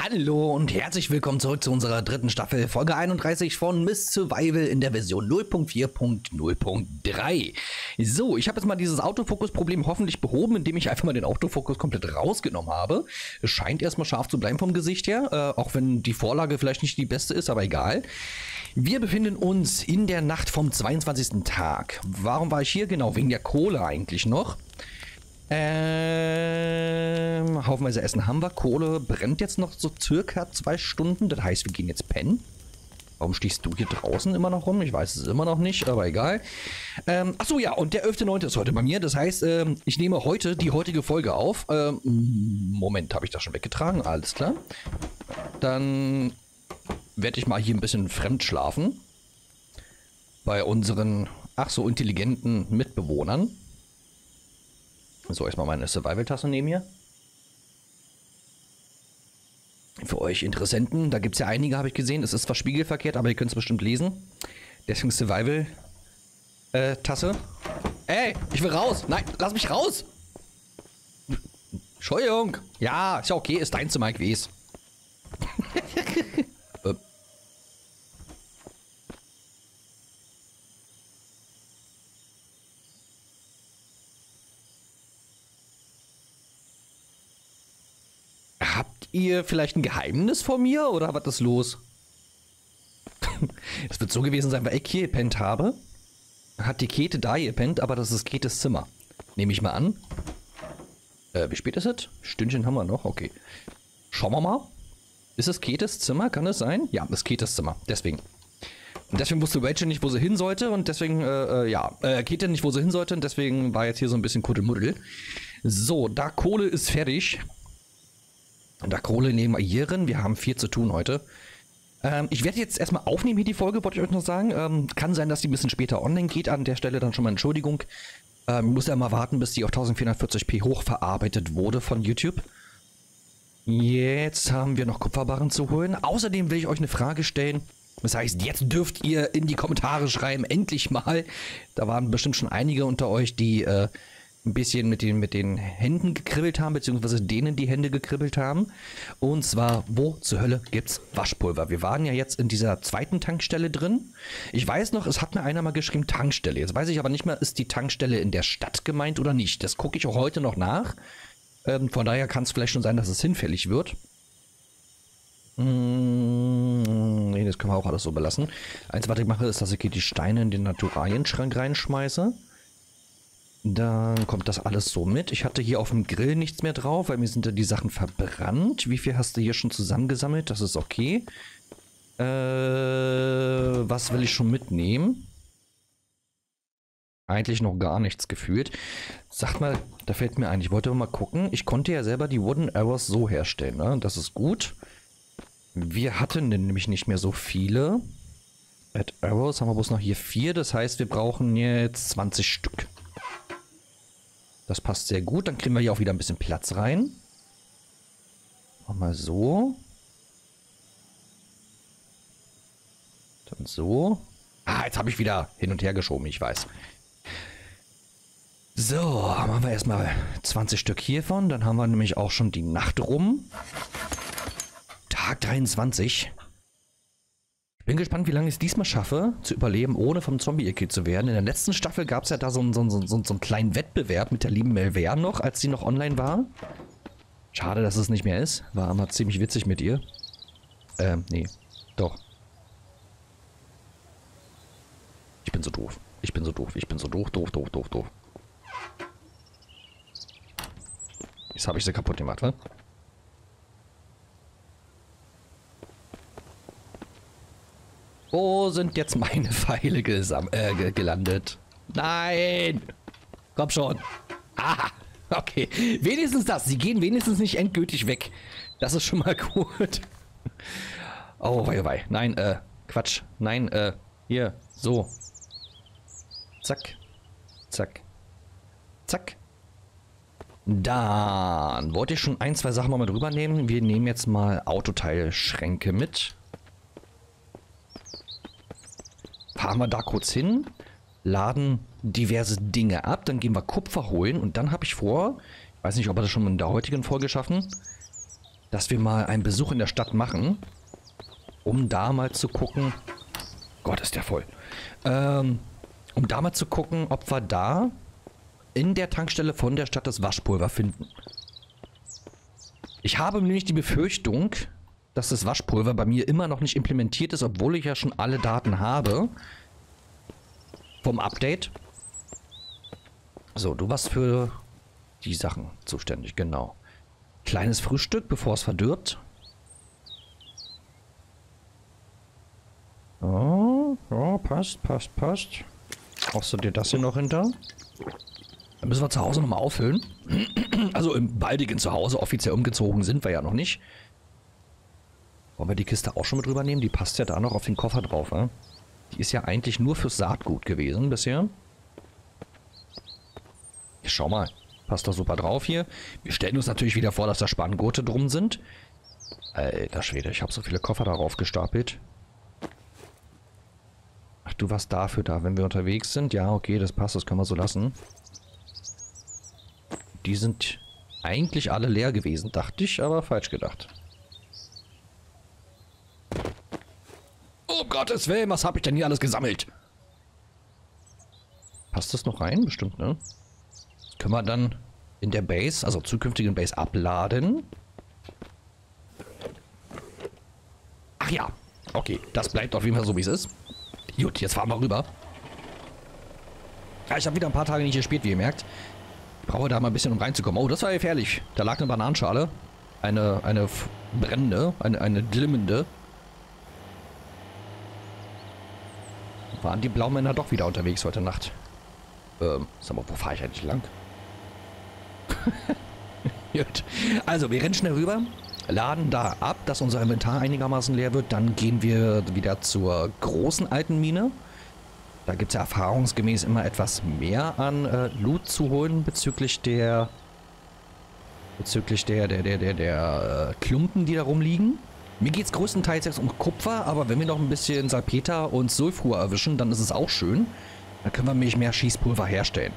Hallo und herzlich willkommen zurück zu unserer dritten Staffel, Folge 31 von Miss Survival in der Version 0.4.0.3. So, ich habe jetzt mal dieses Autofokus-Problem hoffentlich behoben, indem ich einfach mal den Autofokus komplett rausgenommen habe. Es scheint erstmal scharf zu bleiben vom Gesicht her, auch wenn die Vorlage vielleicht nicht die beste ist, aber egal. Wir befinden uns in der Nacht vom 22. Tag. Warum war ich hier? Genau, wegen der Kohle eigentlich noch. Haufenweise Essen haben wir. Kohle brennt jetzt noch so circa 2 Stunden. Das heißt, wir gehen jetzt pennen. Warum stehst du hier draußen immer noch rum? Ich weiß es immer noch nicht, aber egal. Achso, ja, und der 11.9. ist heute bei mir. Das heißt, ich nehme heute die heutige Folge auf. Moment, habe ich das schon weggetragen? Alles klar. Dann werde ich mal hier ein bisschen fremd schlafen. Bei unseren, ach so intelligenten Mitbewohnern. So, erstmal meine Survival-Tasse nehmen hier. Für euch Interessenten, da gibt es ja einige, habe ich gesehen. Es ist zwar spiegelverkehrt, aber ihr könnt es bestimmt lesen. Deswegen Survival-Tasse. Ey, ich will raus. Nein, lass mich raus. Entschuldigung. Ja, ist ja okay, ist dein Zimmer, ich weiß. Habt ihr vielleicht ein Geheimnis vor mir oder was ist los? Es wird so gewesen sein, weil ich hier gepennt habe. Hat die Käthe da gepennt, aber das ist Käthes Zimmer. Nehme ich mal an. Wie spät ist es? Stündchen haben wir noch, okay. Schauen wir mal. Ist es Käthes Zimmer? Kann es sein? Ja, das ist Käthes Zimmer. Deswegen. Und deswegen wusste Rachel nicht, wo sie hin sollte. Und deswegen, Käthe nicht, wo sie hin sollte. Und deswegen war jetzt hier so ein bisschen Kuddelmuddel. So, da Kohle ist fertig. Da Kohle nehmen wir hier rein. Wir haben viel zu tun heute. Ich werde jetzt erstmal aufnehmen hier die Folge, wollte ich euch noch sagen. Kann sein, dass die ein bisschen später online geht. An der Stelle dann schon mal Entschuldigung. Ich muss ja mal warten, bis die auf 1440p hochverarbeitet wurde von YouTube. Jetzt haben wir noch Kupferbarren zu holen. Außerdem will ich euch eine Frage stellen. Das heißt, jetzt dürft ihr in die Kommentare schreiben, endlich mal. Da waren bestimmt schon einige unter euch, die ein bisschen mit den Händen gekribbelt haben, beziehungsweise denen die Hände gekribbelt haben. Und zwar, wo zur Hölle gibt's Waschpulver? Wir waren ja jetzt in dieser zweiten Tankstelle drin. Ich weiß noch, es hat mir einer mal geschrieben, Tankstelle. Jetzt weiß ich aber nicht mehr, ist die Tankstelle in der Stadt gemeint oder nicht. Das gucke ich auch heute noch nach. Von daher kann es vielleicht schon sein, dass es hinfällig wird. Nee, das können wir auch alles so belassen. Eins, was ich mache, ist, dass ich hier die Steine in den Naturalienschrank reinschmeiße. Dann kommt das alles so mit. Ich hatte hier auf dem Grill nichts mehr drauf, weil mir sind da die Sachen verbrannt. Wie viel hast du hier schon zusammengesammelt? Das ist okay. Was will ich schon mitnehmen? Eigentlich noch gar nichts gefühlt. Sag mal, da fällt mir ein, ich wollte mal gucken. Ich konnte ja selber die Wooden Arrows so herstellen, ne? Das ist gut. Wir hatten nämlich nicht mehr so viele. Add Arrows haben wir bloß noch hier 4. Das heißt, wir brauchen jetzt 20 Stück. Das passt sehr gut. Dann kriegen wir hier auch wieder ein bisschen Platz rein. Machen wir so. Dann so. Ah, jetzt habe ich wieder hin und her geschoben, ich weiß. So, machen wir erstmal 20 Stück hiervon. Dann haben wir nämlich auch schon die Nacht rum. Tag 23. Ich bin gespannt, wie lange ich es diesmal schaffe, zu überleben, ohne vom Zombie gekillt zu werden. In der letzten Staffel gab es ja da so einen kleinen Wettbewerb mit der lieben Melverne noch, als sie noch online war. Schade, dass es nicht mehr ist. War immer ziemlich witzig mit ihr. Nee. Doch. Ich bin so doof. Ich bin so doof. Ich bin so doof. Doof. Jetzt habe ich sie kaputt gemacht, wa? Wo sind jetzt meine Pfeile gelandet? Nein! Komm schon. Ah, okay. Wenigstens das. Sie gehen wenigstens nicht endgültig weg. Das ist schon mal gut. Oh, wei. Nein, Quatsch. Nein, hier. So. Zack. Zack. Zack. Dann wollte ich schon 1, 2 Sachen mal drüber nehmen. Wir nehmen jetzt mal Autoteilschränke mit. Fahren wir da kurz hin, laden diverse Dinge ab, dann gehen wir Kupfer holen und dann habe ich vor, ich weiß nicht, ob wir das schon in der heutigen Folge schaffen, dass wir mal einen Besuch in der Stadt machen, um da mal zu gucken. Gott, ist der voll. Um da mal zu gucken, ob wir da in der Tankstelle von der Stadt das Waschpulver finden. Ich habe nämlich die Befürchtung, dass das Waschpulver bei mir immer noch nicht implementiert ist, obwohl ich ja schon alle Daten habe vom Update. So, du warst für die Sachen zuständig, genau. Kleines Frühstück, bevor es verdirbt. Oh, oh, passt. Brauchst du dir das hier noch hinter? Dann müssen wir zu Hause nochmal auffüllen. Also im baldigen Zuhause, offiziell umgezogen sind wir ja noch nicht. Wollen wir die Kiste auch schon mit rübernehmen? Die passt ja da noch auf den Koffer drauf, ne? Die ist ja eigentlich nur fürs Saatgut gewesen bisher. Schau mal, passt doch super drauf hier. Wir stellen uns natürlich wieder vor, dass da Spanngurte drum sind. Alter Schwede, ich habe so viele Koffer darauf gestapelt. Ach, du warst dafür da, wenn wir unterwegs sind. Ja, okay, das passt, das können wir so lassen. Die sind eigentlich alle leer gewesen, dachte ich, aber falsch gedacht. Um Gottes Willen, was habe ich denn hier alles gesammelt? Passt das noch rein? Bestimmt, ne? Das können wir dann in der Base, also zukünftigen Base, abladen. Ach ja, okay, das bleibt auf jeden Fall so, wie es ist. Gut, jetzt fahren wir rüber. Ja, ich habe wieder ein paar Tage nicht gespielt, wie ihr merkt. Ich brauche da mal ein bisschen, um reinzukommen. Oh, das war gefährlich. Da lag eine Bananenschale. Eine brennende, eine glimmende. Waren die Blaumänner doch wieder unterwegs heute Nacht? Sag mal, wo fahre ich eigentlich lang? Gut. Also, wir rennen schnell rüber, laden da ab, dass unser Inventar einigermaßen leer wird. Dann gehen wir wieder zur großen alten Mine. Da gibt es ja erfahrungsgemäß immer etwas mehr an Loot zu holen bezüglich der Klumpen, die da rumliegen. Mir geht es größtenteils jetzt um Kupfer, aber wenn wir noch ein bisschen Salpeter und Sulfur erwischen, dann ist es auch schön. Dann können wir nämlich mehr Schießpulver herstellen.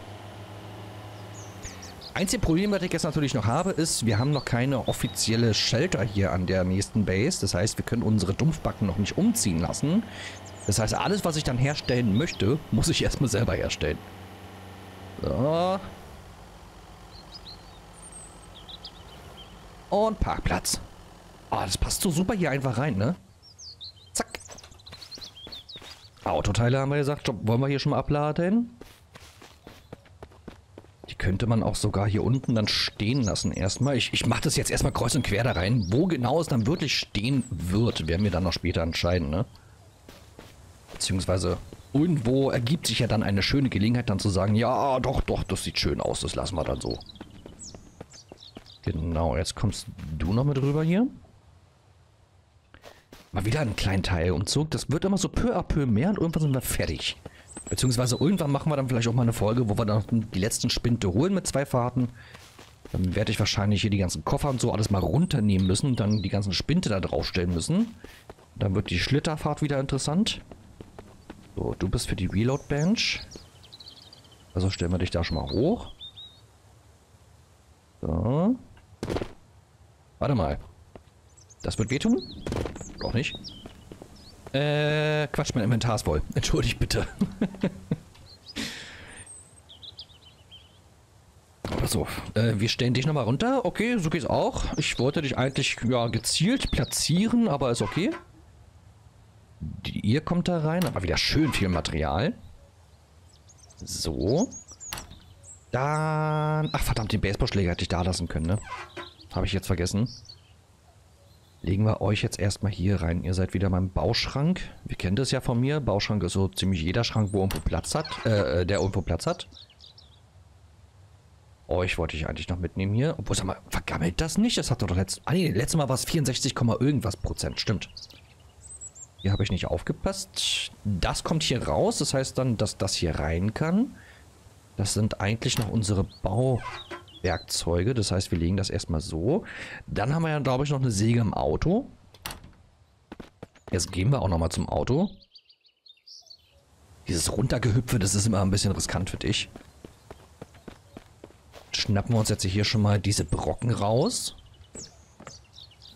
Einzige Problem, was ich jetzt natürlich noch habe, ist, wir haben noch keine offizielle Shelter hier an der nächsten Base. Das heißt, wir können unsere Dumpfbacken noch nicht umziehen lassen. Das heißt, alles, was ich dann herstellen möchte, muss ich erstmal selber herstellen. So. Und Parkplatz. Ah, das passt so super hier einfach rein, ne? Zack. Autoteile haben wir gesagt. Wollen wir hier schon mal abladen? Die könnte man auch sogar hier unten dann stehen lassen erstmal. Ich mache das jetzt erstmal kreuz und quer da rein. Wo genau es dann wirklich stehen wird, werden wir dann noch später entscheiden, ne? Beziehungsweise irgendwo ergibt sich ja dann eine schöne Gelegenheit dann zu sagen, ja, doch, das sieht schön aus, das lassen wir dann so. Genau, jetzt kommst du noch mit rüber hier. Mal wieder einen kleinen Teilumzug. Das wird immer so peu à peu mehr und irgendwann sind wir fertig. Beziehungsweise irgendwann machen wir dann vielleicht auch mal eine Folge, wo wir dann die letzten Spinte holen mit 2 Fahrten. Dann werde ich wahrscheinlich hier die ganzen Koffer und so alles mal runternehmen müssen und dann die ganzen Spinte da draufstellen müssen. Dann wird die Schlitterfahrt wieder interessant. So, du bist für die Reload Bench. Also stellen wir dich da schon mal hoch. So. Warte mal. Das wird wehtun? Doch nicht. Quatsch, mein Inventar ist voll. Entschuldigt bitte. So, wir stellen dich nochmal runter. Okay, so geht's auch. Ich wollte dich eigentlich, ja, gezielt platzieren, aber ist okay. Ihr kommt da rein, aber wieder schön viel Material. So. Dann... Ach verdammt, den Baseballschläger hätte ich da lassen können, ne? Habe ich jetzt vergessen. Legen wir euch jetzt erstmal hier rein. Ihr seid wieder beim Bauschrank. Wir kennen das ja von mir. Bauschrank ist so ziemlich jeder Schrank, wo irgendwo Platz hat. Der irgendwo Platz hat. Euch wollte ich eigentlich noch mitnehmen hier. Obwohl, sag mal, vergammelt das nicht? Das hat doch letztes... Ah nee, letztes Mal war es 64, irgendwas Prozent. Stimmt. Hier habe ich nicht aufgepasst. Das kommt hier raus. Das heißt dann, dass das hier rein kann. Das sind eigentlich noch unsere Bauwerkzeuge. Das heißt, wir legen das erstmal so. Dann haben wir ja, glaube ich, noch eine Säge im Auto. Jetzt gehen wir auch nochmal zum Auto. Dieses Runtergehüpfe, das ist immer ein bisschen riskant für dich. Schnappen wir uns jetzt hier schon mal diese Brocken raus.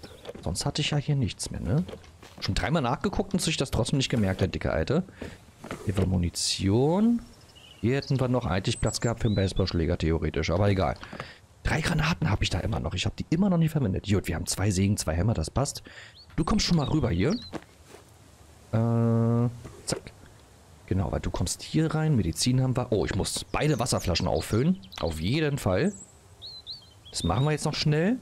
Sonst hatte ich ja hier nichts mehr, ne? Schon dreimal nachgeguckt und sich das trotzdem nicht gemerkt, der dicke Alte. Hier war Munition. Hier hätten wir noch eigentlich Platz gehabt für einen Baseballschläger, theoretisch. Aber egal. 3 Granaten habe ich da immer noch. Ich habe die immer noch nicht verwendet. Gut, wir haben 2 Sägen, 2 Hämmer, das passt. Du kommst schon mal rüber hier. Zack. Genau, weil du kommst hier rein. Medizin haben wir. Oh, ich muss beide Wasserflaschen auffüllen. Auf jeden Fall. Das machen wir jetzt noch schnell.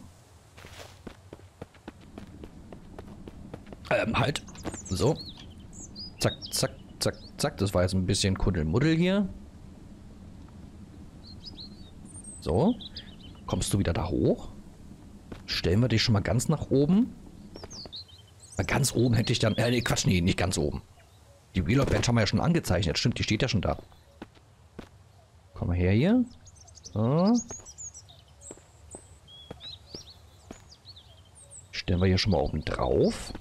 Halt. So. Zack, zack, zack, zack. Das war jetzt ein bisschen Kuddelmuddel hier. So. Kommst du wieder da hoch? Stellen wir dich schon mal ganz nach oben. Ganz oben hätte ich dann... nee, Quatsch, nee, nicht ganz oben. Die Wheel of Bench haben wir ja schon angezeichnet. Stimmt, die steht ja schon da. Komm mal her hier. So. Stellen wir hier schon mal oben drauf.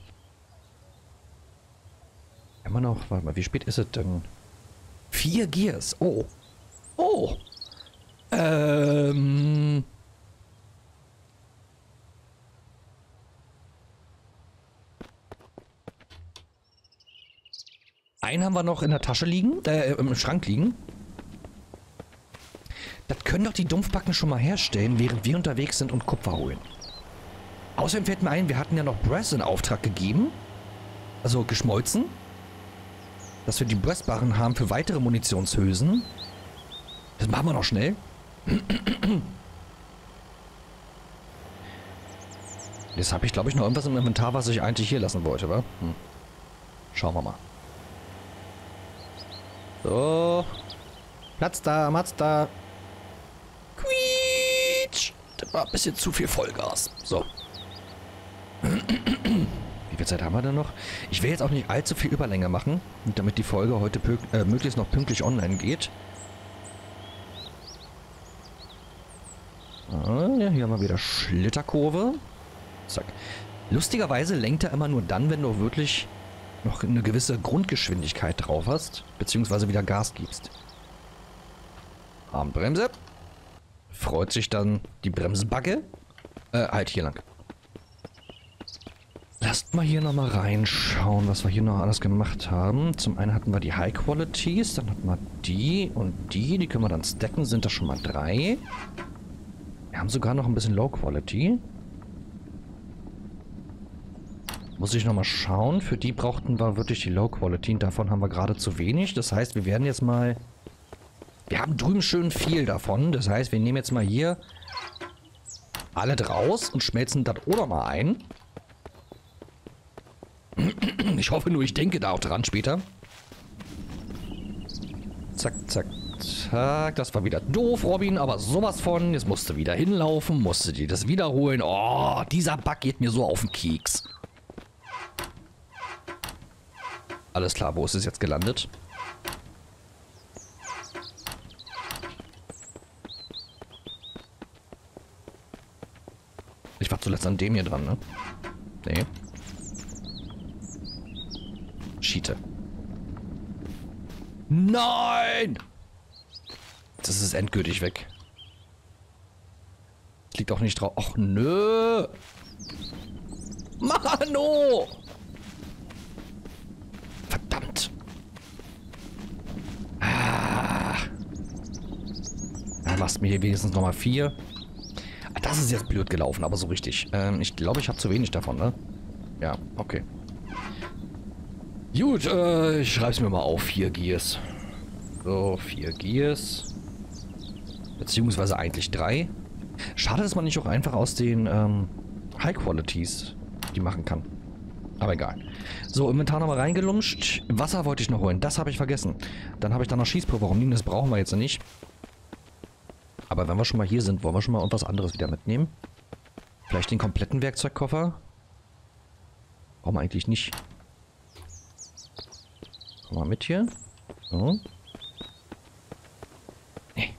Immer noch, warte mal, wie spät ist es denn? 4 Gears. Oh. Oh. Einen haben wir noch in der Tasche liegen, im Schrank liegen. Das können doch die Dumpfbacken schon mal herstellen, während wir unterwegs sind und Kupfer holen. Außerdem fällt mir ein, wir hatten ja noch Brass in Auftrag gegeben. Also geschmolzen. Dass wir die Brassbarren haben für weitere Munitionshülsen. Das machen wir noch schnell. Jetzt habe ich, glaube ich, noch irgendwas im Inventar, was ich eigentlich hier lassen wollte, wa? Schauen wir mal. So. Platz da, Matz da. Quietsch. Das war ein bisschen zu viel Vollgas. So. Wie viel Zeit haben wir denn noch? Ich will jetzt auch nicht allzu viel Überlänge machen, damit die Folge heute möglichst noch pünktlich online geht. Ja, hier haben wir wieder Schlitterkurve. Zack. Lustigerweise lenkt er immer nur dann, wenn du wirklich noch eine gewisse Grundgeschwindigkeit drauf hast, beziehungsweise wieder Gas gibst. Armbremse. Freut sich dann die Bremsbacke. Halt hier lang. Lasst mal hier nochmal reinschauen, was wir hier noch alles gemacht haben. Zum einen hatten wir die High Qualities, dann hatten wir die und die. Die können wir dann stacken, sind das schon mal 3. Wir haben sogar noch ein bisschen Low Quality. Muss ich nochmal schauen. Für die brauchten wir wirklich die Low Quality und davon haben wir gerade zu wenig. Das heißt, wir werden jetzt mal... Wir haben drüben schön viel davon. Das heißt, wir nehmen jetzt mal hier alle raus und schmelzen das oder mal ein. Ich hoffe nur, ich denke da auch dran später. Zack, zack, zack. Das war wieder doof, Robin, aber sowas von. Jetzt musst du wieder hinlaufen, musst du dir das wiederholen. Oh, dieser Bug geht mir so auf den Keks. Alles klar, wo ist es jetzt gelandet? Ich war zuletzt an dem hier dran, ne? Nee. Cheate. Nein! Das ist endgültig weg. Liegt auch nicht drauf. Och, nö! Mano! Verdammt! Ja, machst mir hier wenigstens nochmal 4. Das ist jetzt blöd gelaufen, aber so richtig. Ich glaube, ich habe zu wenig davon, ne? Ja, okay. Gut, ich schreibe es mir mal auf. 4 Gears. So, 4 Gears. Beziehungsweise eigentlich 3. Schade, dass man nicht auch einfach aus den High Qualities die machen kann. Aber egal. So, Inventar nochmal reingelunscht. Wasser wollte ich noch holen. Das habe ich vergessen. Dann habe ich da noch Schießpulver rumliegen. Das brauchen wir jetzt nicht. Aber wenn wir schon mal hier sind, wollen wir schon mal irgendwas anderes wieder mitnehmen. Vielleicht den kompletten Werkzeugkoffer. Brauchen wir eigentlich nicht. Komm mal mit hier. So. Nee.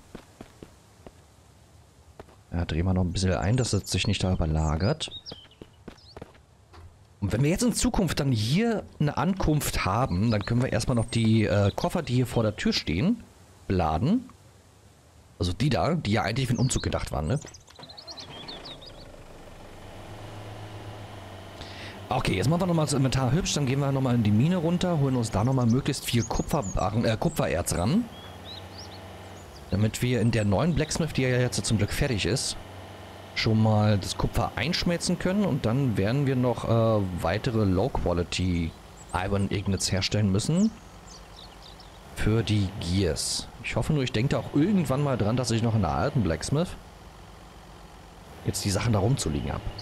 Ja, drehen wir noch ein bisschen ein, dass es sich nicht da überlagert. Und wenn wir jetzt in Zukunft dann hier eine Ankunft haben, dann können wir erstmal noch die Koffer, die hier vor der Tür stehen, beladen. Also die da, die ja eigentlich für den Umzug gedacht waren, ne? Okay, jetzt machen wir nochmal das Inventar hübsch, dann gehen wir nochmal in die Mine runter, holen uns da nochmal möglichst viel Kupfererz ran. Damit wir in der neuen Blacksmith, die ja jetzt zum Glück fertig ist, schon mal das Kupfer einschmelzen können und dann werden wir noch weitere Low-Quality Iron Ingots herstellen müssen. Für die Gears. Ich hoffe nur, ich denke auch irgendwann mal dran, dass ich noch in der alten Blacksmith jetzt die Sachen da rumzuliegen habe.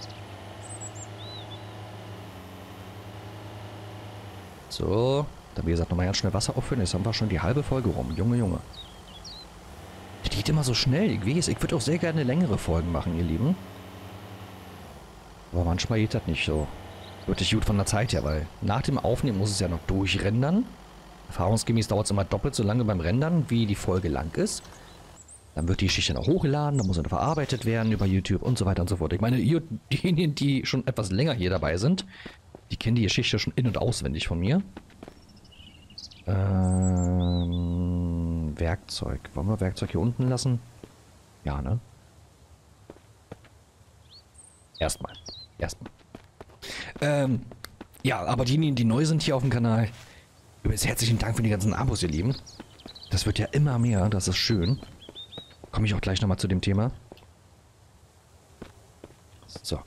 So, dann wie gesagt nochmal ganz schnell Wasser auffüllen. Jetzt haben wir schon die halbe Folge rum. Junge, Junge. Das geht immer so schnell. Ich weiß, ich würde auch sehr gerne längere Folgen machen, ihr Lieben. Aber manchmal geht das nicht so wirklich gut von der Zeit her, weil nach dem Aufnehmen muss es ja noch durchrendern. Erfahrungsgemäß dauert es immer doppelt so lange beim Rendern, wie die Folge lang ist. Dann wird die Geschichte noch hochgeladen, dann muss er verarbeitet werden über YouTube und so weiter und so fort. Ich meine, diejenigen, die schon etwas länger hier dabei sind, die kennen die Geschichte schon in- und auswendig von mir. Werkzeug. Wollen wir Werkzeug hier unten lassen? Ja, ne? Erstmal. Ja, aber diejenigen, die neu sind hier auf dem Kanal, übrigens herzlichen Dank für die ganzen Abos, ihr Lieben. Das wird ja immer mehr, das ist schön. Komme ich auch gleich nochmal zu dem Thema. So.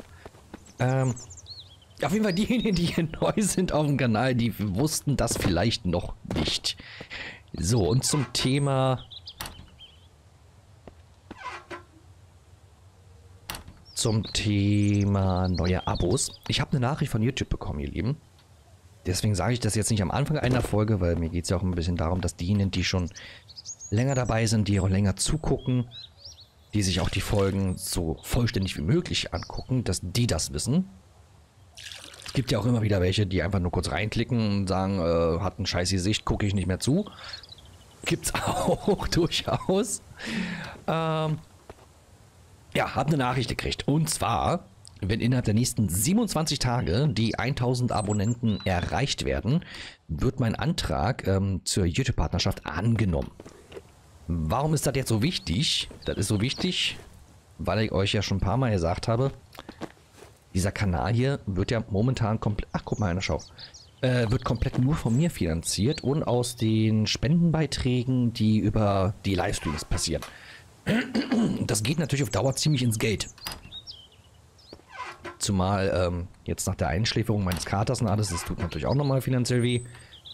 Auf jeden Fall diejenigen, die hier neu sind auf dem Kanal, die wussten das vielleicht noch nicht. So, und zum Thema... neue Abos. Ich habe eine Nachricht von YouTube bekommen, ihr Lieben. Deswegen sage ich das jetzt nicht am Anfang einer Folge, weil mir geht es ja auch ein bisschen darum, dass diejenigen, die schon länger dabei sind, die auch länger zugucken, die sich auch die Folgen so vollständig wie möglich angucken, dass die das wissen. Es gibt ja auch immer wieder welche, die einfach nur kurz reinklicken und sagen, hat ein scheiß Gesicht, gucke ich nicht mehr zu. Gibt's auch durchaus. Ja, hab eine Nachricht gekriegt. Und zwar, wenn innerhalb der nächsten 27 Tage die 1000 Abonnenten erreicht werden, wird mein Antrag zur YouTube-Partnerschaft angenommen. Warum ist das jetzt so wichtig? Das ist so wichtig, weil ich euch ja schon ein paar Mal gesagt habe, dieser Kanal hier wird ja momentan komplett... Ach, guck mal, eine Schau. Wird komplett nur von mir finanziert und aus den Spendenbeiträgen, die über die Livestreams passieren. Das geht natürlich auf Dauer ziemlich ins Geld. Zumal jetzt nach der Einschläferung meines Katers und alles, das tut natürlich auch nochmal finanziell weh.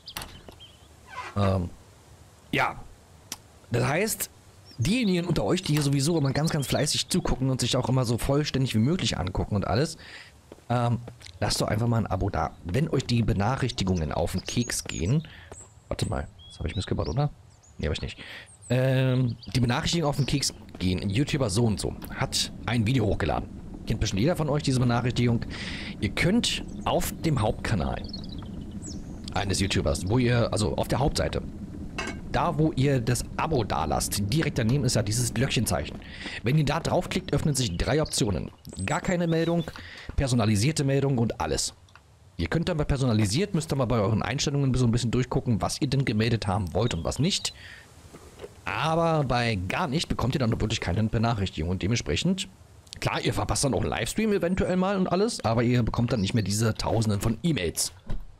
Ja, das heißt, diejenigen unter euch, die hier sowieso immer ganz, ganz fleißig zugucken und sich auch immer so vollständig wie möglich angucken und alles, lasst doch einfach mal ein Abo da. Wenn euch die Benachrichtigungen auf den Keks gehen, warte mal, das habe ich missgebaut, oder? Nee, habe ich nicht. Die Benachrichtigungen auf den Keks gehen. Ein YouTuber so und so hat ein Video hochgeladen. Kennt bestimmt jeder von euch diese Benachrichtigung. Ihr könnt auf dem Hauptkanal eines YouTubers, wo ihr, also auf der Hauptseite, da wo ihr das Abo da lasst, direkt daneben ist ja dieses Glöckchenzeichen. Wenn ihr da draufklickt, öffnen sich 3 Optionen. Gar keine Meldung, personalisierte Meldung und alles. Ihr könnt dann bei personalisiert, müsst ihr mal bei euren Einstellungen so ein bisschen durchgucken, was ihr denn gemeldet haben wollt und was nicht. Aber bei gar nicht bekommt ihr dann wirklich keine Benachrichtigung und dementsprechend, klar, ihr verpasst dann auch einen Livestream eventuell mal und alles, aber ihr bekommt dann nicht mehr diese Tausenden von E-Mails.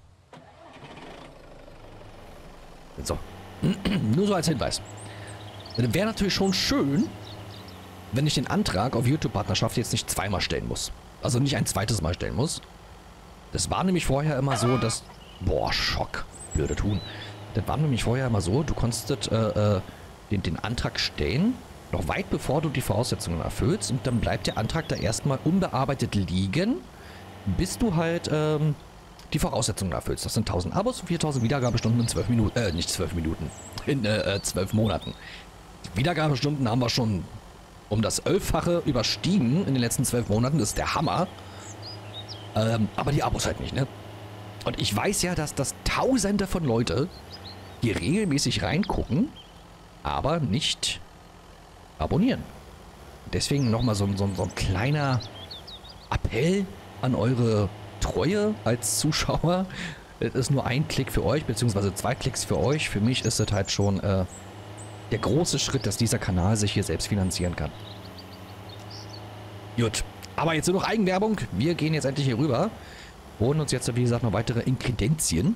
So, nur so als Hinweis. Wäre natürlich schon schön, wenn ich den Antrag auf YouTube-Partnerschaft jetzt nicht zweimal stellen muss. Also nicht ein zweites Mal stellen muss. Das war nämlich vorher immer so, dass... Boah, Schock. Blöde Tun. Das war nämlich vorher immer so, du konntest den Antrag stellen, noch weit bevor du die Voraussetzungen erfüllst, und dann bleibt der Antrag da erstmal unbearbeitet liegen, bis du halt die Voraussetzungen erfüllst. Das sind 1000 Abos und 4000 Wiedergabestunden in 12 Minuten, nicht 12 Minuten, in 12 Monaten. Die Wiedergabestunden haben wir schon um das 11-fache überstiegen in den letzten 12 Monaten, das ist der Hammer. Aber die Abos halt nicht, ne? Und ich weiß ja, dass das Tausende von Leute hier regelmäßig reingucken, aber nicht abonnieren. Deswegen nochmal so ein kleiner Appell an eure Treue als Zuschauer. Es ist nur ein Klick für euch, beziehungsweise 2 Klicks für euch. Für mich ist es halt schon der große Schritt, dass dieser Kanal sich hier selbst finanzieren kann. Gut, aber jetzt nur noch Eigenwerbung. Wir gehen jetzt endlich hier rüber Holen uns jetzt, wie gesagt, noch weitere Inkredenzien.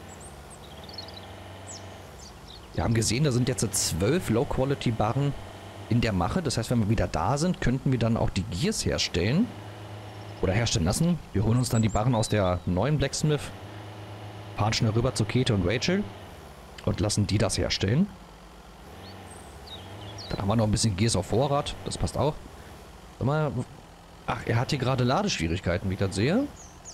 Wir haben gesehen, da sind jetzt 12 Low-Quality-Barren in der Mache. Das heißt, wenn wir wieder da sind, könnten wir dann auch die Gears herstellen. Oder herstellen lassen. Wir holen uns dann die Barren aus der neuen Blacksmith. Fahren schnell rüber zu Käthe und Rachel. Und lassen die das herstellen. Dann haben wir noch ein bisschen Gears auf Vorrat. Das passt auch. Sag mal. Ach, er hat hier gerade Ladeschwierigkeiten, wie ich das sehe.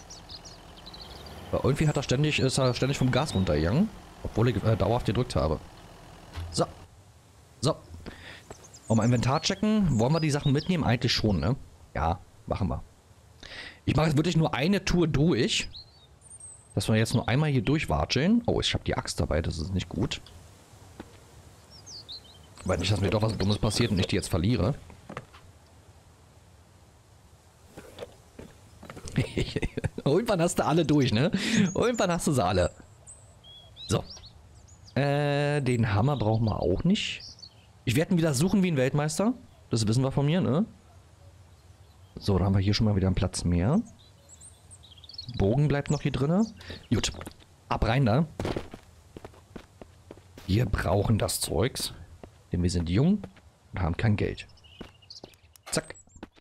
Aber irgendwie ist er ständig vom Gas runtergegangen. Obwohl ich dauerhaft gedrückt habe. So. So. Um Inventar checken. Wollen wir die Sachen mitnehmen? Eigentlich schon, ne? Ja, machen wir. Ich mache jetzt wirklich nur eine Tour durch. Dass wir jetzt nur einmal hier durchwatscheln. Oh, ich habe die Axt dabei. Das ist nicht gut. Weil nicht, dass mir doch was Dummes passiert und ich die jetzt verliere. Irgendwann hast du alle durch, ne? Irgendwann hast du sie alle. So. Den Hammer brauchen wir auch nicht. Ich werde ihn wieder suchen wie ein Weltmeister. Das wissen wir von mir, ne? So, da haben wir hier schon mal wieder einen Platz mehr. Bogen bleibt noch hier drin. Gut. Ab rein da. Wir brauchen das Zeugs. Denn wir sind jung und haben kein Geld. Zack.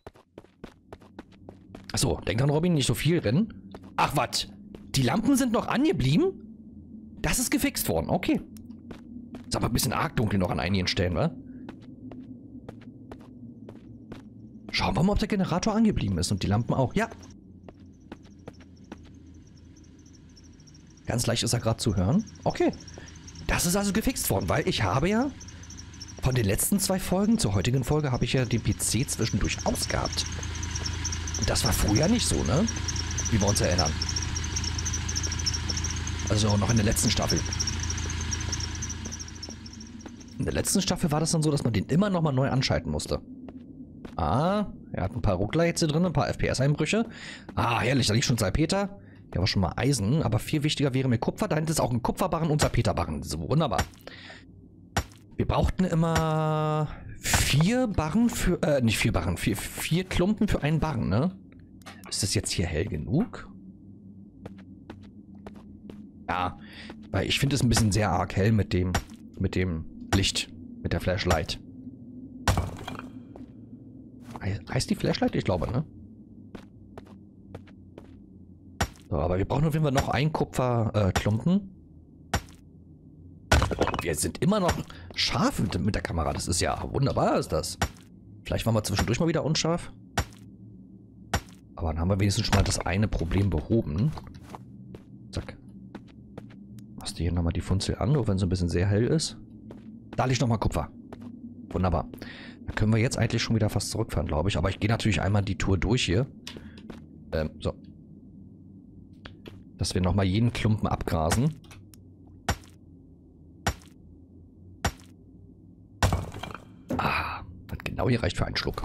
Achso, denk dran, Robin, nicht so viel rennen. Ach, was? Die Lampen sind noch angeblieben? Das ist gefixt worden, okay. Ist aber ein bisschen arg dunkel noch an einigen Stellen, wa? Schauen wir mal, ob der Generator angeblieben ist und die Lampen auch. Ja. Ganz leicht ist er gerade zu hören. Okay. Das ist also gefixt worden, weil ich habe ja von den letzten 2 Folgen zur heutigen Folge habe ich ja den PC zwischendurch ausgehabt. Und das war früher nicht so, ne? Wie wir uns erinnern. Also noch in der letzten Staffel. In der letzten Staffel war das dann so, dass man den immer nochmal neu anschalten musste. Ah, er hat ein paar Ruckler jetzt hier drin, ein paar FPS-Einbrüche. Ah, herrlich, da liegt schon Salpeter. Hier war schon mal Eisen, aber viel wichtiger wäre mir Kupfer. Da hinten ist auch ein Kupferbarren und Salpeterbarren. So, wunderbar. Wir brauchten immer 4 Barren für, nicht 4 Barren, 4 Klumpen für einen Barren, ne? Ist das jetzt hier hell genug? Ja, weil ich finde es ein bisschen sehr arg hell mit dem Licht, mit der Flashlight. Heißt die Flashlight? Ich glaube, ne? So, aber wir brauchen auf jeden Fall noch einen Kupferklumpen. Wir sind immer noch scharf mit der Kamera. Das ist ja wunderbar, ist das. Vielleicht waren wir zwischendurch mal wieder unscharf. Aber dann haben wir wenigstens schon mal das eine Problem behoben. Zack. Machst du hier nochmal die Funzel an, auch wenn es ein bisschen sehr hell ist. Da liegt nochmal Kupfer. Wunderbar. Dann können wir jetzt eigentlich schon wieder fast zurückfahren, glaube ich. Aber ich gehe natürlich einmal die Tour durch hier. So. Dass wir nochmal jeden Klumpen abgrasen. Ah, hat genau hier reicht für einen Schluck.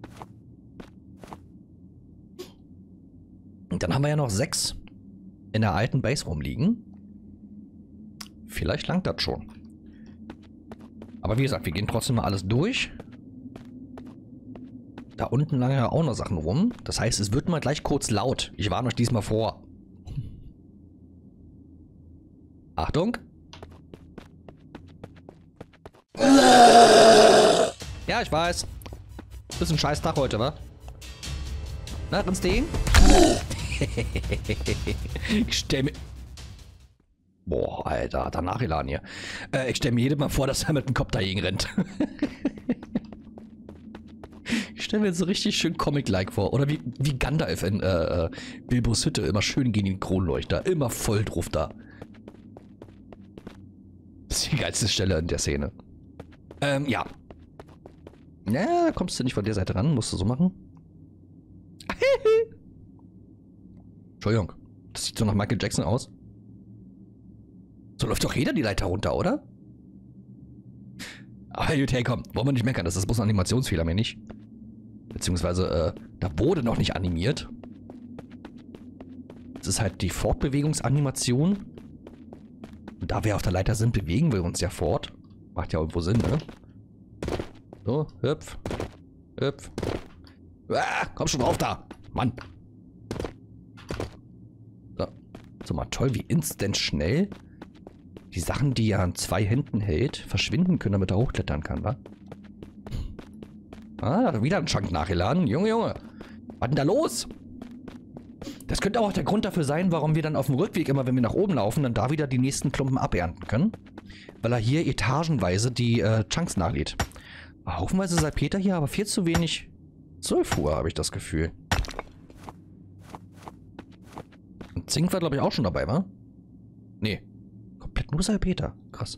Und dann haben wir ja noch 6 in der alten Base rumliegen. Vielleicht langt das schon. Aber wie gesagt, wir gehen trotzdem mal alles durch. Da unten lagen ja auch noch Sachen rum. Das heißt, es wird mal gleich kurz laut. Ich warne euch diesmal vor. Achtung. Ja, ich weiß. Ist ein scheiß Tag heute, wa? Na, ins den? Ich stell mir... Boah, Alter, danach geladen hier. Ich stelle mir jedes Mal vor, dass er mit dem Kopf dagegen rennt. Ich stelle mir jetzt so richtig schön Comic-like vor. Oder wie Gandalf in Bilbos Hütte. Immer schön gegen den Kronleuchter. Immer voll drauf da. Das ist die geilste Stelle in der Szene. Ja. Na, kommst du nicht von der Seite ran. Musst du so machen. Entschuldigung. Das sieht so nach Michael Jackson aus. So läuft doch jeder die Leiter runter, oder? Aber gut, hey, komm. Wollen wir nicht meckern. Das ist bloß ein Animationsfehler, mehr nicht. Beziehungsweise, da wurde noch nicht animiert. Das ist halt die Fortbewegungsanimation. Und da wir auf der Leiter sind, bewegen wir uns ja fort. Macht ja irgendwo Sinn, ne? So, hüpf. Hüpf. Ah, komm schon drauf da. Mann. So mal toll, wie instant schnell die Sachen, die er an 2 Händen hält, verschwinden können, damit er hochklettern kann, wa? Ah, wieder ein Chunk nachgeladen. Junge, Junge. Was denn da los? Das könnte auch der Grund dafür sein, warum wir dann auf dem Rückweg immer, wenn wir nach oben laufen, dann da wieder die nächsten Klumpen abernten können. Weil er hier etagenweise die Chunks nachlädt. Haufenweise Salpeter hier, aber viel zu wenig Sulfur, habe ich das Gefühl. Und Zink war, glaube ich, auch schon dabei, wa? Nee. Komplett nur Salpeter. Krass.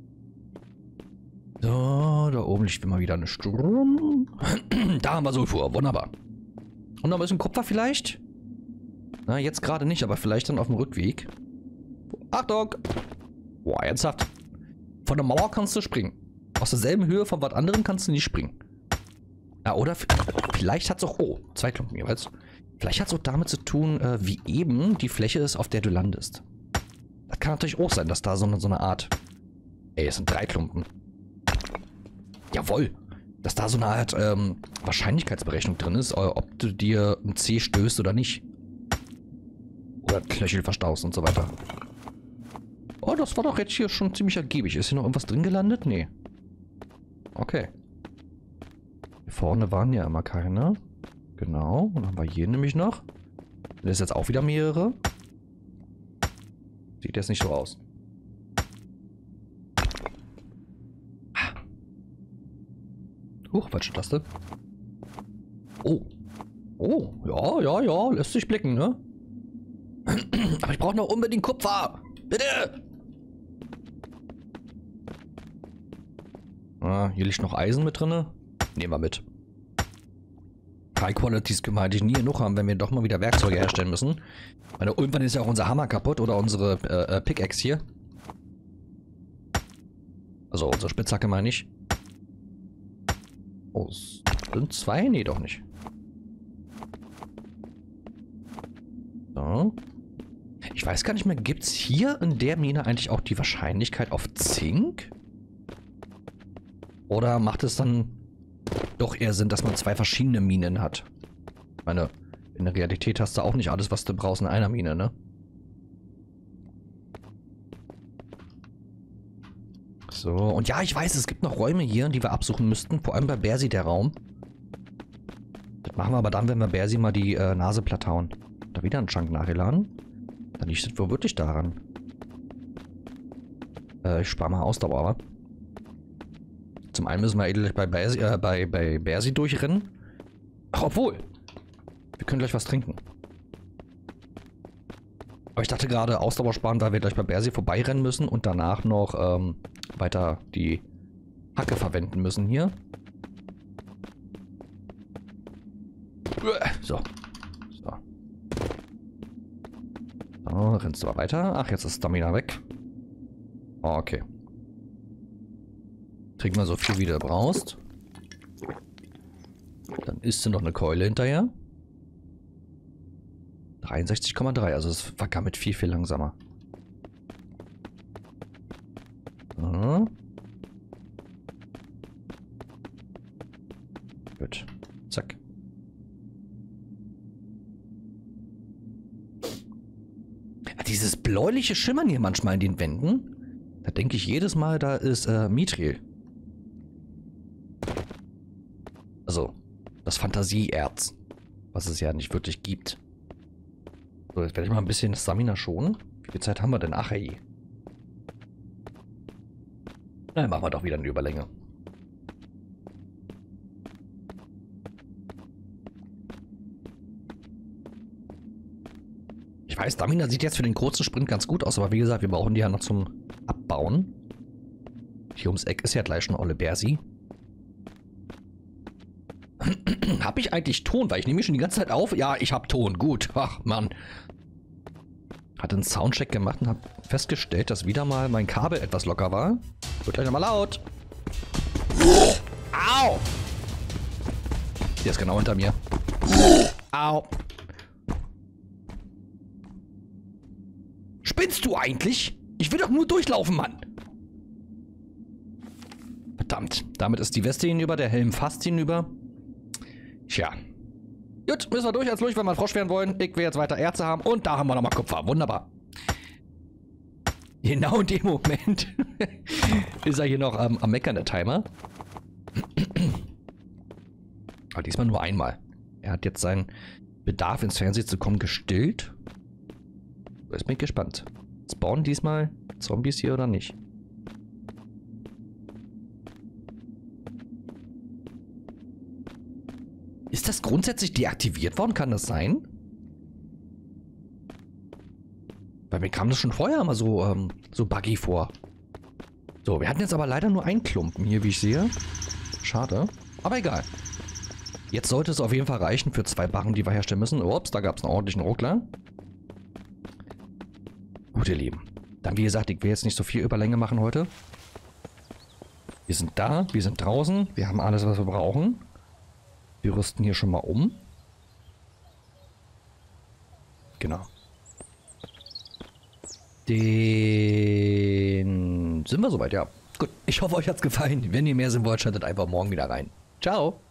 So, da oben liegt immer wieder eine Sturm. Da haben wir Sulfur. Wunderbar. Und noch ein bisschen Kupfer vielleicht? Na, jetzt gerade nicht, aber vielleicht dann auf dem Rückweg. Achtung! Boah, ernsthaft. Von der Mauer kannst du springen. Aus derselben Höhe von was anderem kannst du nicht springen. Ja, oder vielleicht hat es auch... Oh, 2 Klumpen jeweils. Vielleicht hat es auch damit zu tun, wie eben die Fläche ist, auf der du landest. Das kann natürlich auch sein, dass da so eine Art... Ey, es sind 3 Klumpen. Jawohl. Dass da so eine Art Wahrscheinlichkeitsberechnung drin ist, ob du dir ein C stößt oder nicht. Oder Knöchel verstaust und so weiter. Oh, das war doch jetzt hier schon ziemlich ergiebig. Ist hier noch irgendwas drin gelandet? Nee. Okay. Hier vorne waren ja immer keine. Genau. Und dann haben wir hier nämlich noch. Das ist jetzt auch wieder mehrere. Sieht jetzt nicht so aus. Huch, falsche Taste. Oh. Oh, ja, ja, ja. Lässt sich blicken, ne? Aber ich brauche noch unbedingt Kupfer. Bitte! Ah, hier liegt noch Eisen mit drin. Nehmen wir mit. High Qualities können wir eigentlich nie genug haben, wenn wir doch mal wieder Werkzeuge herstellen müssen. Ich meine, irgendwann ist ja auch unser Hammer kaputt oder unsere Pickaxe hier. Also unsere Spitzhacke meine ich. Oh, sind 2? Nee, doch nicht. So. Ich weiß gar nicht mehr, gibt es hier in der Mine eigentlich auch die Wahrscheinlichkeit auf Zink? Oder macht es dann doch eher Sinn, dass man 2 verschiedene Minen hat? Ich meine, in der Realität hast du auch nicht alles, was du brauchst in einer Mine, ne? So, und ja, ich weiß, es gibt noch Räume hier, die wir absuchen müssten. Vor allem bei Bersi der Raum. Das machen wir aber dann, wenn wir Bersi mal die Nase platt hauen. Da wieder ein Chunk nachgeladen. Dann liegt es wohl wirklich daran. Ich spare mal Ausdauer, aber. Zum einen müssen wir gleich bei Bersi durchrennen. Ach, obwohl. Wir können gleich was trinken. Aber ich dachte gerade, Ausdauer sparen, weil wir gleich bei Bersi vorbeirennen müssen und danach noch weiter die Hacke verwenden müssen hier. So. So. So, rennst du mal weiter. Ach, jetzt ist Stamina weg. Oh, okay. Trink mal so viel, wie du brauchst. Dann isst du noch eine Keule hinterher. 63,3, also es vergammelt viel, viel langsamer. Gut. Zack. Dieses bläuliche Schimmern hier manchmal in den Wänden, da denke ich jedes Mal, da ist Mithril. Also, das Fantasieerz, was es ja nicht wirklich gibt. So, jetzt werde ich mal ein bisschen Stamina schonen. Wie viel Zeit haben wir denn? Ach, hey. Dann machen wir doch wieder eine Überlänge. Ich weiß, Stamina sieht jetzt für den kurzen Sprint ganz gut aus, aber wie gesagt, wir brauchen die ja noch zum Abbauen. Hier ums Eck ist ja gleich schon Olle Bersi. Hab ich eigentlich Ton? Weil ich nehme schon die ganze Zeit auf. Ja, ich hab Ton. Gut. Ach, Mann. Hatte einen Soundcheck gemacht und hab festgestellt, dass wieder mal mein Kabel etwas locker war. Wird gleich nochmal laut. Au! Der ist genau hinter mir. Au! Spinnst du eigentlich? Ich will doch nur durchlaufen, Mann! Verdammt. Damit ist die Weste hinüber, der Helm fast hinüber. Tja. Gut, müssen wir durchs Lurch, wenn wir einen Frosch werden wollen. Ich will jetzt weiter Erze haben und da haben wir nochmal Kupfer. Wunderbar. Genau in dem Moment ist er hier noch am Meckern, der Timer. Aber diesmal nur einmal. Er hat jetzt seinen Bedarf ins Fernsehen zu kommen gestillt. Jetzt bin ich gespannt. Spawnen diesmal Zombies hier oder nicht? Ist das grundsätzlich deaktiviert worden? Kann das sein? Weil mir kam das schon vorher mal so, so buggy vor. So, wir hatten jetzt aber leider nur einen Klumpen hier, wie ich sehe. Schade. Aber egal. Jetzt sollte es auf jeden Fall reichen für 2 Barren, die wir herstellen müssen. Ups, da gab es einen ordentlichen Ruckler. Gut, ihr Lieben. Dann, wie gesagt, ich will jetzt nicht so viel Überlänge machen heute. Wir sind da, wir sind draußen. Wir haben alles, was wir brauchen. Wir rüsten hier schon mal um. Genau. Den sind wir soweit, ja. Gut, ich hoffe, euch hat's gefallen. Wenn ihr mehr sehen wollt, schaltet einfach morgen wieder rein. Ciao.